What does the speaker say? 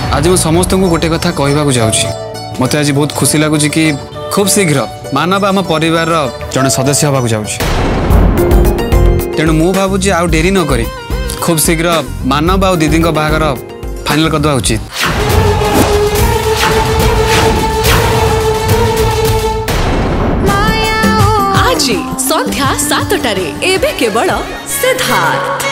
आज मैं समस्त को गोटे कथा कहवाक जाऊँगी। मत आज बहुत खुशी लगुच कि खूब शीघ्र मानव आम परिवार जड़े सदस्य होगा जाऊँगी। तेणु मु भावुँ आउ डेरी न करी खूब शीघ्र मानव आ दीदी बाहागर फाइनल करदे उचित। आज संध्या 7 टारे एबे केवल सिद्धार्थ।